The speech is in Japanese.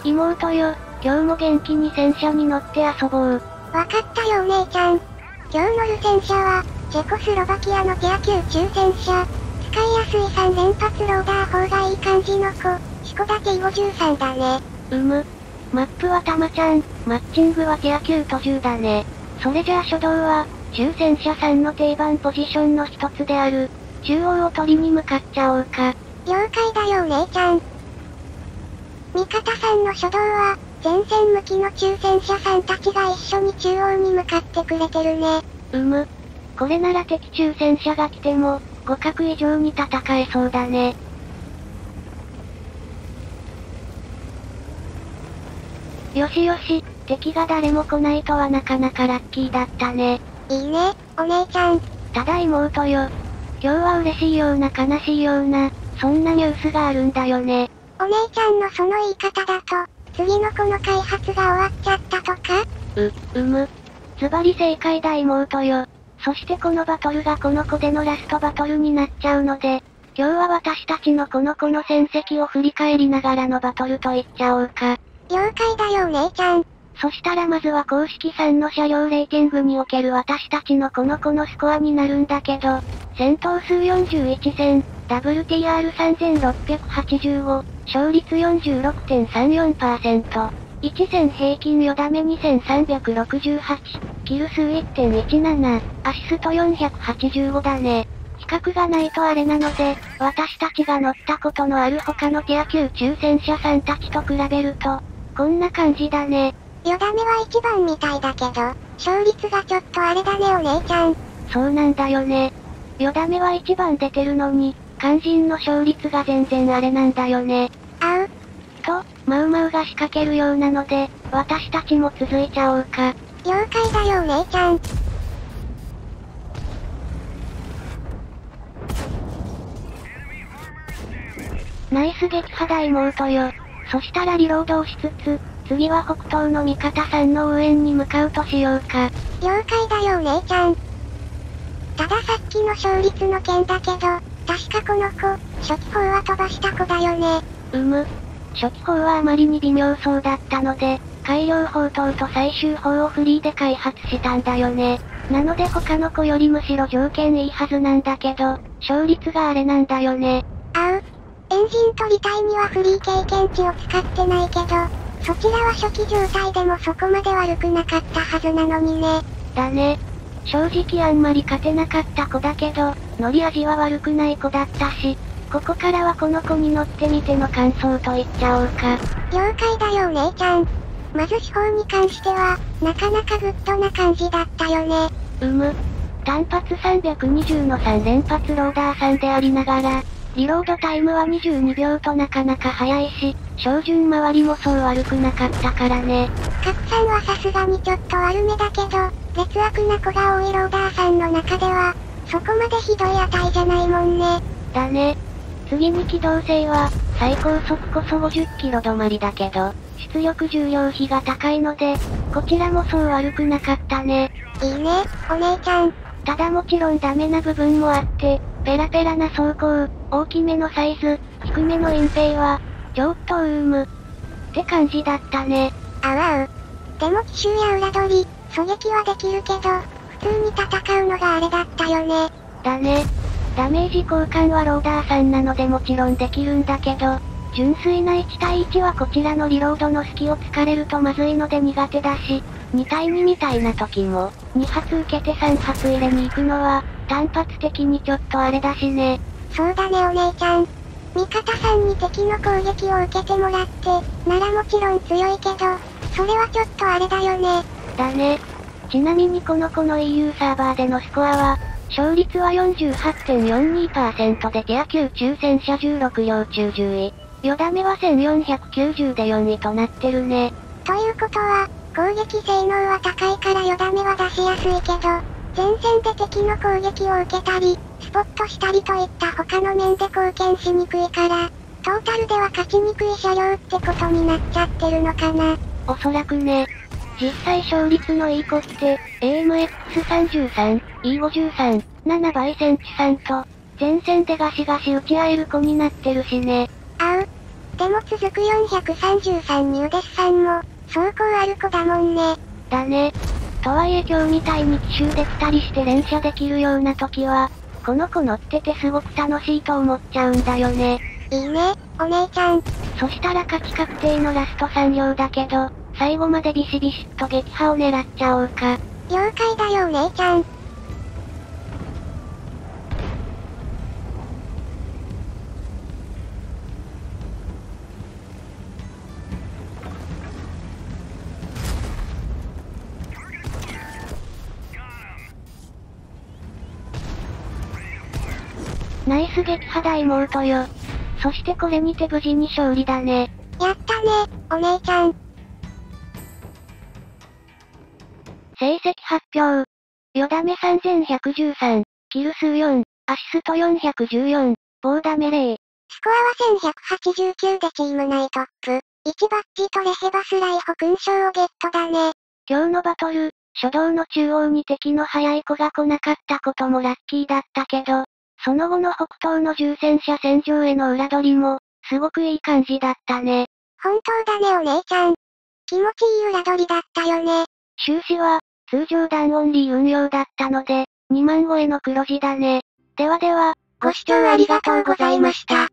妹よ、今日も元気に戦車に乗って遊ぼう。 わかったよお姉ちゃん。今日乗る戦車は、チェコスロバキアのティア9中戦車。使いやすい3連発ローダー砲がいい感じの子、シコダ T53 だね。 マップはタマちゃん、マッチングはティア9と10だね。それじゃあ初動は、中戦車さんの定番ポジションの一つである、中央を取りに向かっちゃおうか。 了解だよお姉ちゃん。味方さんの初動は、前線向きの中戦車さんたちが一緒に中央に向かってくれてるね。 これなら敵中戦車が来ても、互角以上に戦えそうだね。よしよし、敵が誰も来ないとはなかなかラッキーだったね。 いいね、お姉ちゃん。 ただ妹よ。今日は嬉しいような悲しいような、そんなニュースがあるんだよね。 お姉ちゃんのその言い方だと、次の子の開発が終わっちゃったとか？ ズバリ正解だ妹よ。そしてこのバトルがこの子でのラストバトルになっちゃうので、今日は私たちのこの子の戦績を振り返りながらのバトルと言っちゃおうか。 了解だよお姉ちゃん。 そしたらまずは公式さんの車両レーティングにおける私たちのこの子のスコアになるんだけど、戦闘数41戦、WTR3685、勝率 46.34%、1戦平均よだめ2368、キル数 1.17、アシスト485だね。比較がないとあれなので、私たちが乗ったことのある他のティア9中戦車さんたちと比べると、こんな感じだね。 よだめは1番みたいだけど、勝率がちょっとあれだねお姉ちゃん。 そうなんだよね。よだめは1番出てるのに、肝心の勝率が全然あれなんだよね。と、マウマウが仕掛けるようなので、私たちも続いちゃおうか。 了解だよお姉ちゃん。 ナイス撃破だ妹よ。そしたらリロードをしつつ、次は北東の味方さんの応援に向かうとしようか。 了解だよお姉ちゃん。たださっきの勝率の件だけど、確かこの子、初期砲は飛ばした子だよね。 初期砲はあまりに微妙そうだったので、改良砲塔と最終砲をフリーで開発したんだよね。なので他の子よりむしろ条件いいはずなんだけど、勝率があれなんだよね。 エンジン取りたいにはフリー経験値を使ってないけど、そちらは初期状態でもそこまで悪くなかったはずなのにね。 だね。正直あんまり勝てなかった子だけど、乗り味は悪くない子だったし、ここからはこの子に乗ってみての感想と言っちゃおうか。 了解だよお姉ちゃん。まず手法に関しては、なかなかグッドな感じだったよね。 単発320の3連発ローダー3でありながら、リロードタイムは22秒となかなか早いし、照準回りもそう悪くなかったからね。 拡散はさすがにちょっと悪めだけど、劣悪な子が多いローダーさんの中では、そこまでひどい値じゃないもんね。 だね。次に機動性は、最高速こそ50キロ止まりだけど、出力重量比が高いので、こちらもそう悪くなかったね。 いいね、お姉ちゃん。 ただもちろんダメな部分もあって、ペラペラな走行、大きめのサイズ、低めの隠蔽は、ちょっとって感じだったね。 でも奇襲や裏取り、狙撃はできるけど、普通に戦うのがあれだったよね。 だね。ダメージ交換はローダーさんなのでもちろんできるんだけど、純粋な1対1はこちらのリロードの隙を突かれるとまずいので苦手だし、2対2みたいな時も、2発受けて3発入れに行くのは、単発的にちょっとあれだしね。 そうだねお姉ちゃん。味方さんに敵の攻撃を受けてもらって、ならもちろん強いけど、それはちょっとあれだよね。 だね。ちなみにこの子の EU サーバーでのスコアは、勝率は 48.42% でティア9中戦車16両中10位。よだめは1490で4位となってるね。 ということは、攻撃性能は高いからよだめは出しやすいけど、前線で敵の攻撃を受けたり、スポットしたりといった他の面で貢献しにくいから、トータルでは勝ちにくい車両ってことになっちゃってるのかな。 おそらくね。実際勝率のいい子って、AMX33、E53、7倍センチ3と、前線でガシガシ打ち合える子になってるしね。 でも続く433ニューデッサンも、走行ある子だもんね。 だね。とはいえ今日みたいに奇襲で2人して連射できるような時は、この子乗っててすごく楽しいと思っちゃうんだよね。 いいね、お姉ちゃん。 そしたら勝ち確定のラスト3両だけど、最後までビシビシッと撃破を狙っちゃおうか。 了解だよお姉ちゃん。 ナイス撃破だ妹よ。そしてこれにて無事に勝利だね。 やったね、お姉ちゃん。 成績発表。よだめ3113、キル数4、アシスト414、棒ダメ0。 スコアは1189でチーム内トップ。1バッジとレヘバスライホ勲章をゲットだね。 今日のバトル、初動の中央に敵の速い子が来なかったこともラッキーだったけど、その後の北東の重戦車戦場への裏取りも、すごくいい感じだったね。 本当だねお姉ちゃん。気持ちいい裏取りだったよね。 終始は、通常弾オンリー運用だったので、2万超えの黒字だね。ではでは、 ご視聴ありがとうございました。